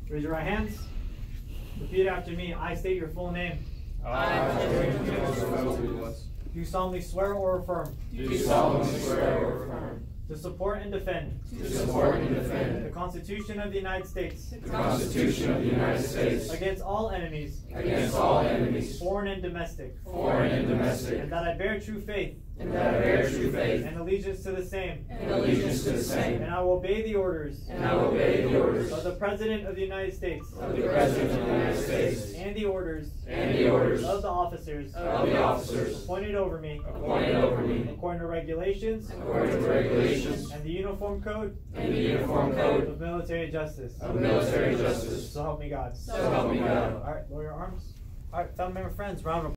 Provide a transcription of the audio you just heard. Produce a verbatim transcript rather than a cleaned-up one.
Raise your right hands. Repeat after me. I state your full name. I, Do solemnly swear or affirm. do solemnly swear or affirm To support and defend. to support and defend The Constitution of the United States. the Constitution of the United States Against all enemies. against all enemies, Foreign and domestic. foreign and domestic, And that I bear true faith. and that I bear true faith And allegiance to the same. and allegiance to the same, And I will obey the orders. and I will obey the orders Of the President of the United States. of the President of the United States And the orders. and the orders Of the officers. of the officers Appointed over me. appointed over me According to regulations. according to regulations And the Uniform Code. and the Uniform Code Of military justice. of military justice. So help me God. So help me God. Alright, lower your arms. Alright, family member friends, round of